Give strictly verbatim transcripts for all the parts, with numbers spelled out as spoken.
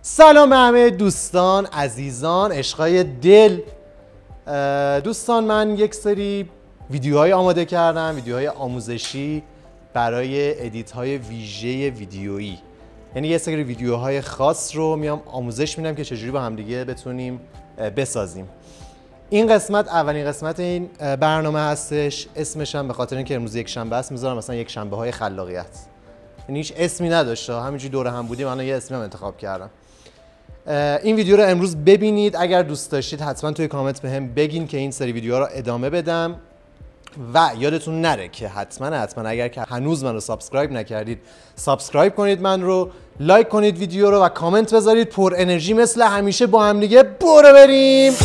سلام به همه دوستان، عزیزان، عشقای دل. دوستان، من یک سری ویدیوهای آماده کردم، ویدیوهای آموزشی برای ادیت های ویژه ویدیویی. یعنی یه سری ویدیوهای خاص رو میام آموزش میدم که چجوری با همدیگه بتونیم بسازیم. این قسمت اولین قسمت این برنامه هستش. اسمش هم به خاطر اینکه امروز یک شنبه است میذارم مثلا یک شنبه های خلاقیت. یعنی هیچ اسمی نداشته، همینجوری دور هم بودیم، الان یه اسمی هم انتخاب کردم. این ویدیو رو امروز ببینید. اگر دوست داشتید حتما توی کامنت بهم بگین که این سری ویدیوها رو ادامه بدم. و یادتون نره که حتما حتما اگر که هنوز من رو سابسکرایب نکردید سابسکرایب کنید من رو، لایک کنید ویدیو رو و کامنت بذارید. پر انرژی مثل همیشه با هم دیگه برو بریم.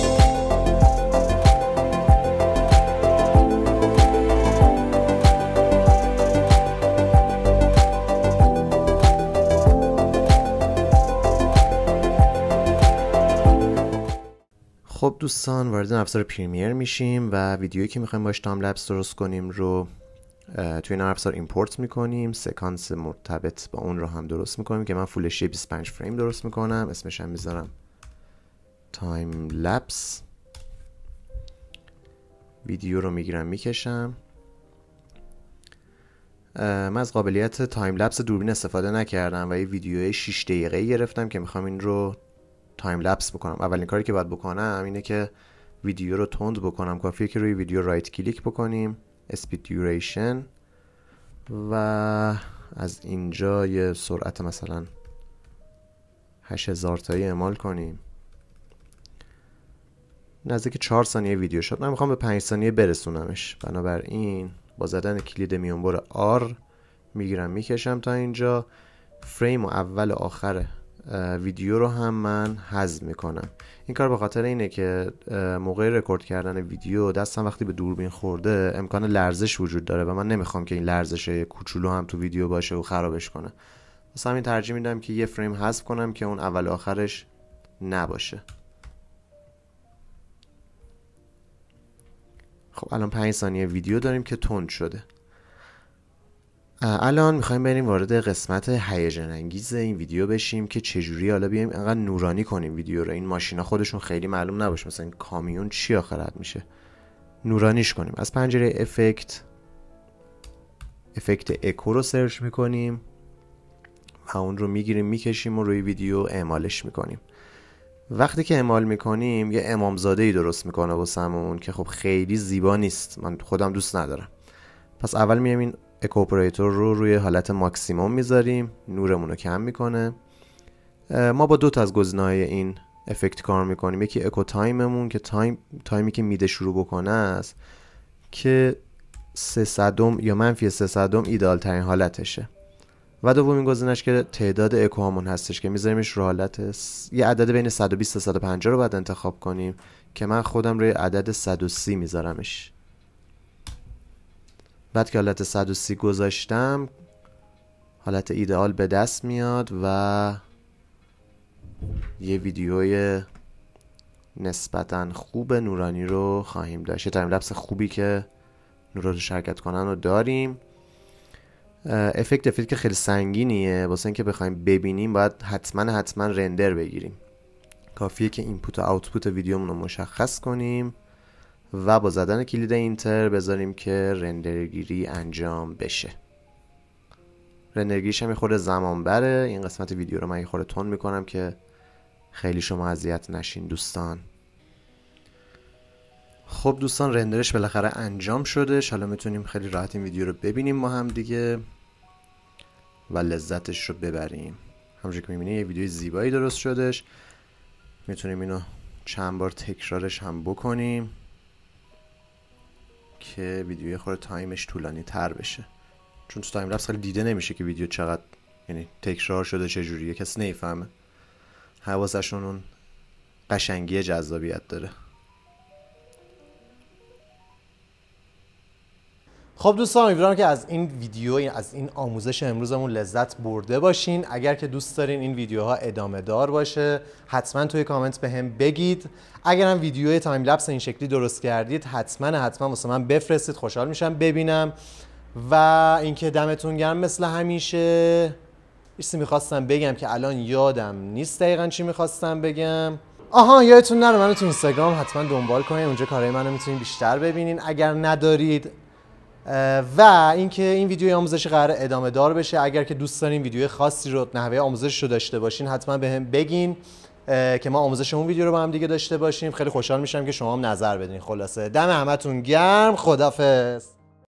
خب دوستان، وارد نرم افزار پریمیر میشیم و ویدیویی که میخوایم باش تایم لپس درست کنیم رو توی نرم افزار ایمپورت میکنیم. سکانس مرتبط با اون رو هم درست میکنیم که من فول اچ دی بیست و پنج فریم درست میکنم. اسمش هم میذارم تایم لپس. ویدیو رو میگیرم میکشم. من از قابلیت تایم لپس دوربین استفاده نکردم و یه ویدیوی شش دقیقه‌ای گرفتم که میخوام این رو تایم لپس بکنم. اولین کاری که باید بکنم اینه که ویدیو رو تند بکنم. کافیه که روی ویدیو رایت کلیک بکنیم، اسپید دیوریشن، و از اینجا یه سرعت مثلا هشت هزار تایی اعمال کنیم. نزدیک چهار ثانیه ویدیو شد. من میخوام به پنج ثانیه برسونمش، بنابراین با زدن کلید میانبر آر میگیرم میکشم تا اینجا. فریم و اول و آخر ویدیو رو هم من حذف میکنم. این کار به خاطر اینه که موقع رکورد کردن ویدیو دستم وقتی به دوربین خورده امکان لرزش وجود داره و من نمیخوام که این لرزش کوچولو هم تو ویدیو باشه و خرابش کنه. واسه همین ترجیح میدم که یه فریم حذف کنم که اون اول و آخرش نباشه. خب الان پنج ثانیه ویدیو داریم که تند شده. الان میخوایم بریم وارد قسمت هیجان انگیز این ویدیو بشیم که چجوری حالا بیایم انقدر نورانی کنیم ویدیو رو. این ماشینا خودشون خیلی معلوم نباشه، مثلا این کامیون چی آخرت میشه، نورانیش کنیم. از پنجره افکت افکت اکو رو سرچ میکنیم و اون رو میگیریم میکشیم و روی ویدیو اعمالش میکنیم. وقتی که اعمال میکنیم یه امامزاده ای درست میکنه واسمون که خب خیلی زیبا نیست، من خودم دوست ندارم. پس اول میایم این اکو اپراتور رو روی حالت ماکسیموم میذاریم، نورمون رو کم میکنه. ما با دو تا از گزینه‌های این افکت کار میکنیم. یکی اکو تایممون که تایم تایمی که میده شروع بکنه است که سه صدم یا منفی سه صدم ایدئال ترین حالتشه. و دومین گزینه‌اش که تعداد اکو هامون هستش که میذاریمش رو حالت س... یه عدد بین صد و بیست تا صد و پنجاه رو باید انتخاب کنیم که من خودم روی عدد صد و سی میذارمش. بعد که حالت صد و سی گذاشتم حالت ایدئال به دست میاد و یه ویدیوی نسبتاً خوب نورانی رو خواهیم داشت. یه تایم لپس خوبی که نورا رو شرکت کنن رو داریم. افکت افکت که خیلی سنگینیه، واسه اینکه بخوایم ببینیم باید حتما حتما رندر بگیریم. کافیه که اینپوت و آوتپوت ویدیومون رو مشخص کنیم و با زدن کلید اینتر بذاریم که رندرگیری انجام بشه. رندرگیریش هم یه خورده زمان بره. این قسمت ویدیو رو من یه خورده تند میکنم که خیلی شما اذیت نشین دوستان. خب دوستان، رندرش بالاخره انجام شدش. حالا میتونیم خیلی راحت این ویدیو رو ببینیم ما هم دیگه و لذتش رو ببریم. همونجوری که میبینید یه ویدیوی زیبایی درست شدش. میتونیم اینو چند بار تکرارش هم بکنیم که ویدیوی خورده تایمش طولانی تر بشه، چون تو تایم لپس خیلی دیده نمیشه که ویدیو چقدر یعنی تکرار شده چجوریه، کسی نمیفهمه. حواسشون اون قشنگی جذابیت داره. خب دوستان، امیدوارم که از این ویدیو، از این آموزش امروزمون لذت برده باشین. اگر که دوست دارین این ویدیوها ادامه دار باشه حتما توی کامنت بهم بگید. اگر هم ویدیوی تایم لپس این شکلی درست کردید حتما حتما واسه من بفرستید، خوشحال میشم ببینم. و اینکه دمتون گرم مثل همیشه. چیزی میخواستم بگم که الان یادم نیست دقیقا چی میخواستم بگم. آها یادتون نره منو تو اینستاگرام حتما دنبال کنین، اونجا کارهای منو میتونین بیشتر ببینین اگر ندارید. و اینکه این ویدیوی آموزشی قرار ادامه دار بشه. اگر که دوست دارین ویدیوی خاصی رو نحوه آموزش رو داشته باشین حتما بهم بگین که ما آموزش اون ویدیو رو با هم دیگه داشته باشیم. خیلی خوشحال میشم که شما هم نظر بدین. خلاصه دم همتون گرم، خدافظ.